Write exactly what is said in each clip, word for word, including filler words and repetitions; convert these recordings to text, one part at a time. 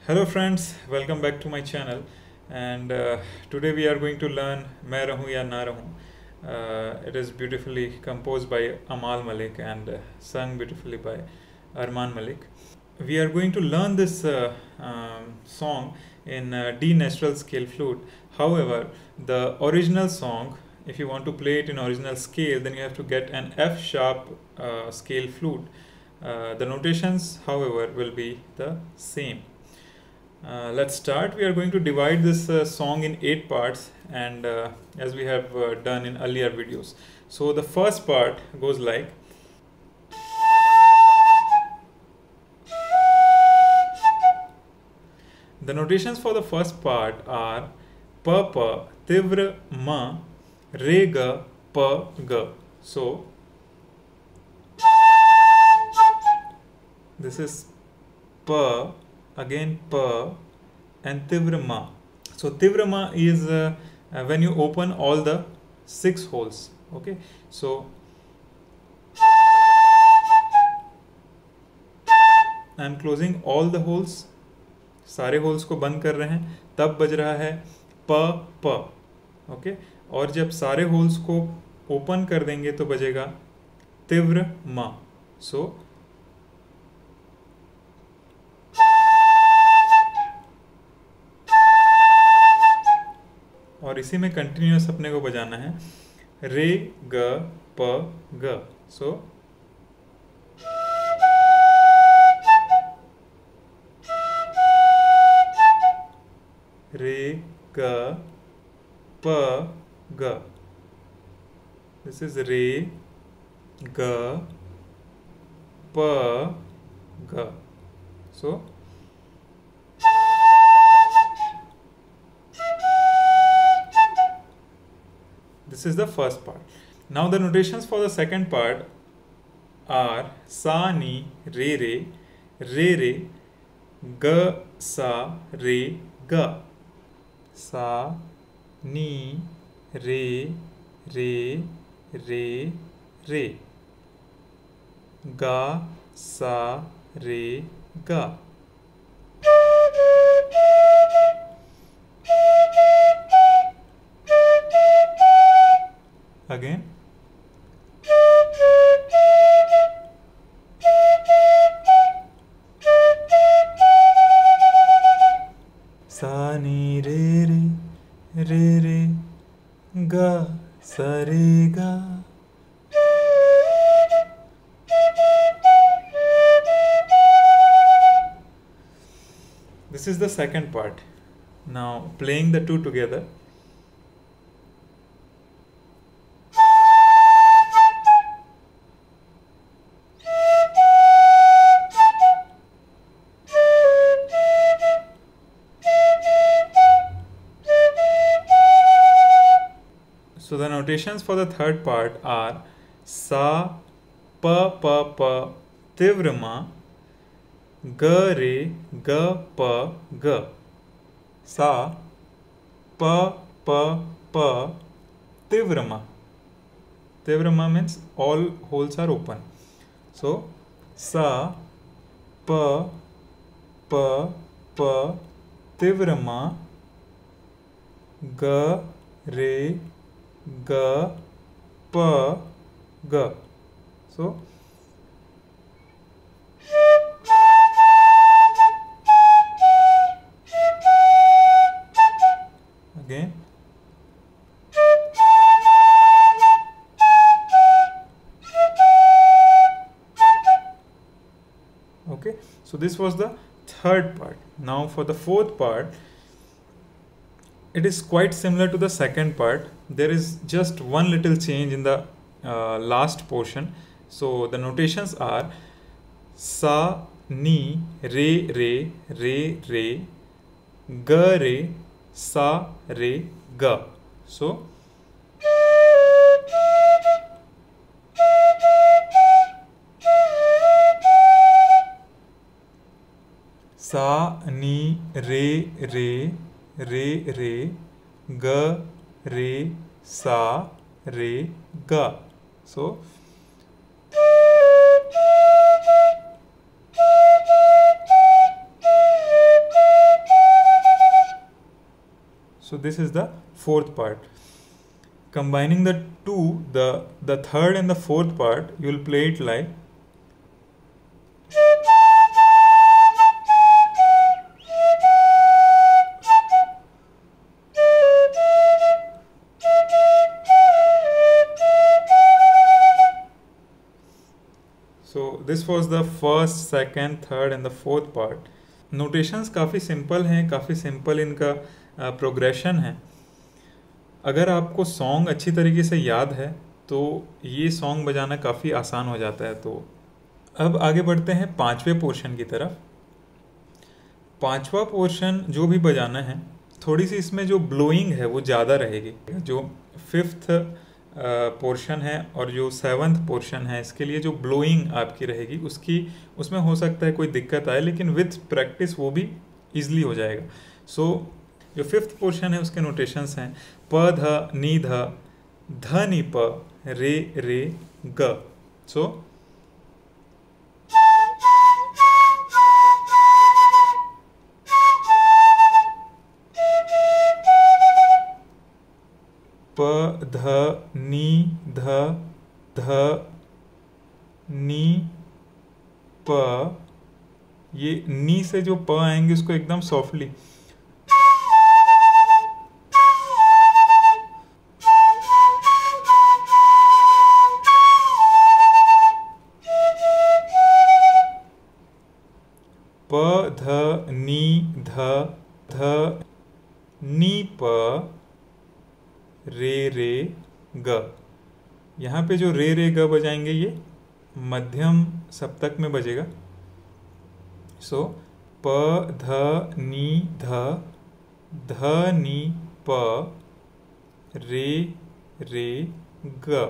Hello friends, welcome back to my channel. And uh, today we are going to learn Main Rahun Ya Na Rahun. Uh, it is beautifully composed by Amal Malik and uh, sung beautifully by Arman Malik. We are going to learn this uh, um, song in uh, D natural scale flute. However, the original song, if you want to play it in original scale, then you have to get an F sharp uh, scale flute. Uh, the notations, however, will be the same. Uh, let's start. We are going to divide this uh, song in eight parts, and uh, as we have uh, done in earlier videos. So the first part goes like. The notations for the first part are pa pa, tivra ma, re ga, pa ga. So this is pa, again pa, and tivra ma. So tivra ma is uh, uh, when you open all the six holes. Okay, so I am closing all the holes. सारे holes को बंद कर रहे हैं, तब बज रहा है प प. ओके, और जब सारे होल्स को ओपन कर देंगे तो बजेगा तीव्र म. सो और इसी में कंटिन्यूअस अपने को बजाना है रे ग प ग. सो रे ग प ग. This is re g p g. So this is the first part. Now the notations for the second part are sa ni re re, re re, g sa re ga. Sa ni re re re re, ga sa re ga. Again. Sa ni re re re re, ga sa re ga. This is the second part. Now playing the two together. So the notations for the third part are sa pa pa pa tivra ma, ga re ga pa ga. Sa pa pa pa tivra ma. Tivra ma means all holes are open. So sa pa pa pa tivra ma, ga re ga pa ga. So again. Okay, so this was the third part. Now for the fourth part, it is quite similar to the second part. There is just one little change in the uh, last portion. So the notations are sa ni re re re re, ga re sa re ga. So sa ni re re re re, ga re sa re ga. So So this is the fourth part. Combining the two, the, the third and the fourth part, you will play it like so this was the first, second, third and the fourth part. Notations काफ़ी simple हैं, काफ़ी simple इनका progression है. अगर आपको song अच्छी तरीके से याद है तो ये सॉन्ग बजाना काफ़ी आसान हो जाता है. तो अब आगे बढ़ते हैं पांचवें पोर्शन की तरफ. पांचवा पोर्शन जो भी बजाना है, थोड़ी सी इसमें जो ब्लोइंग है वो ज़्यादा रहेगी. जो फिफ्थ पोर्शन है और जो सेवन्थ पोर्शन है, इसके लिए जो ब्लोइंग आपकी रहेगी उसकी उसमें हो सकता है कोई दिक्कत आए, लेकिन विथ प्रैक्टिस वो भी ईजिली हो जाएगा. सो so, जो फिफ्थ पोर्शन है उसके नोटेशंस हैं प ध नी ध ध नी प रे रे ग. सो so, प ध नी ध ध नी प. ये नी से जो प आएंगे उसको एकदम सॉफ्टली प ध नी ध ध नी प रे रे ग. यहाँ पे जो रे रे ग बजाएंगे ये मध्यम सप्तक में बजेगा. सो so, प ध नी ध ध नी प रे रे ग.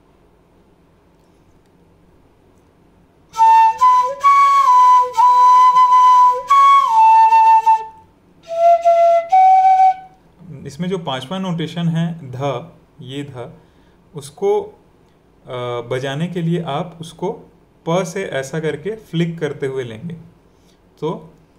इसमें जो पांचवा नोटेशन है ध, ये ध, उसको बजाने के लिए आप उसको प से ऐसा करके फ्लिक करते हुए लेंगे. तो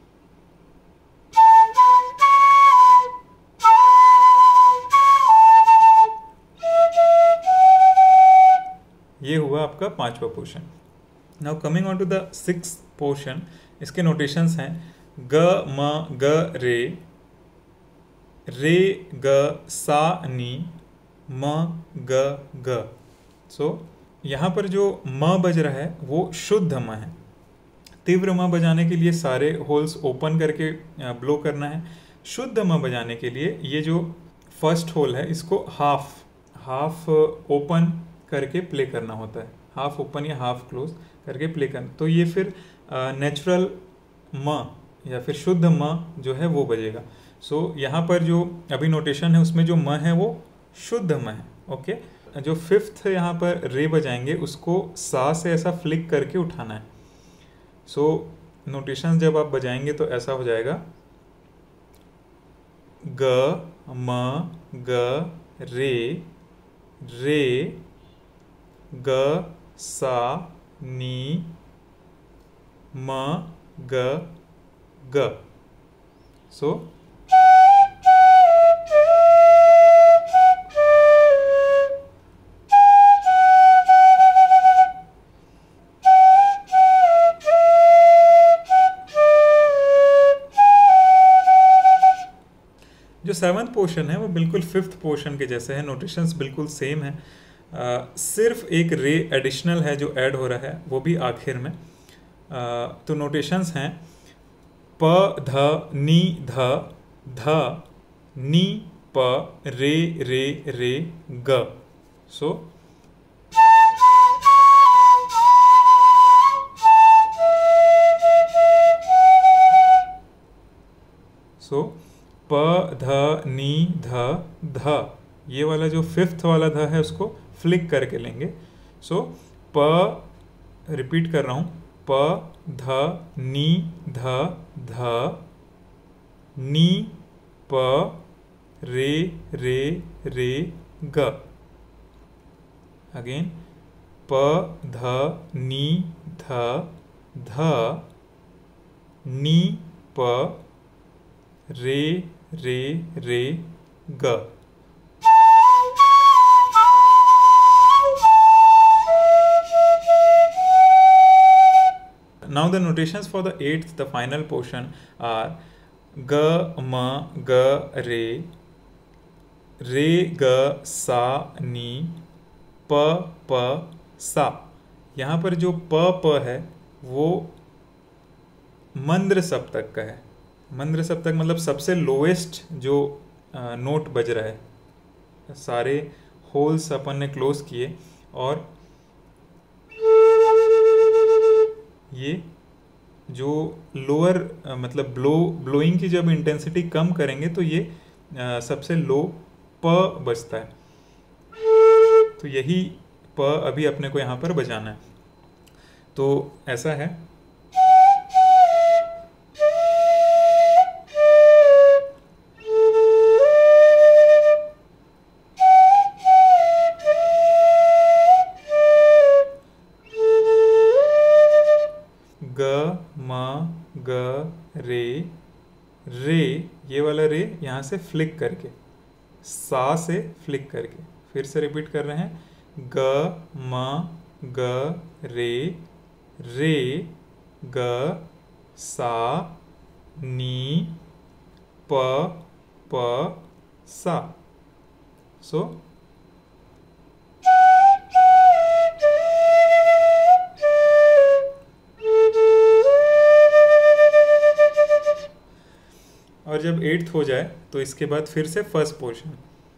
ये हुआ आपका पांचवा portion. Now coming on to the six portion. इसके नोटेशंस हैं ग म ग रे रे ग सा नी म ग ग. सो so, यहाँ पर जो म बज रहा है वो शुद्ध म है. तीव्र म बजाने के लिए सारे होल्स ओपन करके ब्लो करना है. शुद्ध म बजाने के लिए ये जो फर्स्ट होल है इसको हाफ हाफ ओपन करके प्ले करना होता है. हाफ ओपन या हाफ क्लोज करके प्ले करना. तो ये फिर नेचुरल म या फिर शुद्ध म जो है वो बजेगा. सो so, यहाँ पर जो अभी नोटेशन है उसमें जो म है वो शुद्ध म है. Okay okay? जो फिफ्थ यहाँ पर रे बजाएंगे उसको सा से ऐसा फ्लिक करके उठाना है. सो so, नोटेशन जब आप बजाएंगे तो ऐसा हो जाएगा ग म ग रे रे ग सा नी म ग ग. सो so, जो सेवन्थ पोर्शन है वो बिल्कुल फिफ्थ पोर्शन के जैसे है. नोटेशंस बिल्कुल सेम है. आ, सिर्फ एक रे एडिशनल है जो ऐड हो रहा है, वो भी आखिर में. आ, तो नोटेशंस हैं प ध नी ध ध नी प रे रे रे ग. सो सो प ध नी ध ध, ये वाला जो फिफ्थ वाला ध है उसको फ्लिक करके लेंगे. सो so, प, रिपीट कर रहा हूँ, प ध नी ध ध नी प रे रे रे ग. अगेन प ध नी ध ध नी प रे रे रे G. Now the notations for the eighth, the final portion, are G, M, G, Re, Re, G, Sa, Ni, P, P, Sa. यहाँ पर जो प प है वो मंद्र सप्तक का है. मंद्र सप्तक मतलब सबसे लोएस्ट जो नोट बज रहा है. सारे होल्स अपन ने क्लोज किए और ये जो लोअर मतलब ब्लो ब्लोइंग की जब इंटेंसिटी कम करेंगे तो ये आ, सबसे लो प बजता है. तो यही प अभी अपने को यहाँ पर बजाना है. तो ऐसा है. ग, म, ग, रे, रे, ये वाला रे यहाँ से फ्लिक करके, सा से फ्लिक करके, फिर से रिपीट कर रहे हैं. ग, म, ग, रे, रे, ग, सा, नी, प, प, सा. सो और जब एट्थ हो जाए तो इसके बाद फिर से first portion.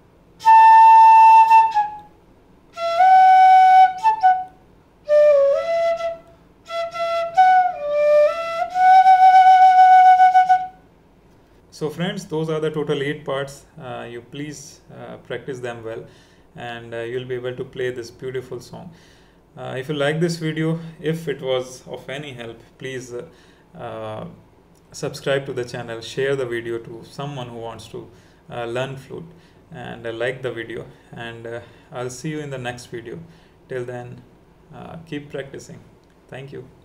So friends, those are the total eight parts. Uh, you please uh, practice them well, and uh, you'll be able to play this beautiful song. Uh, if you like this video, if it was of any help, please uh, uh, subscribe to the channel, share the video to someone who wants to uh, learn flute, and uh, like the video. And uh, I'll see you in the next video. Till then, uh, keep practicing. Thank you.